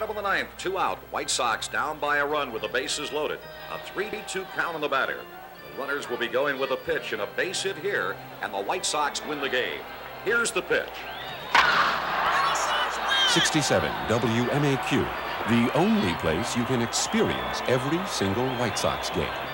Top of the ninth, 2 out. White Sox down by a run with the bases loaded. A 3-2 count on the batter. The runners will be going with a pitch and a base hit here, and the White Sox win the game. Here's the pitch. 67 WMAQ, the only place you can experience every single White Sox game.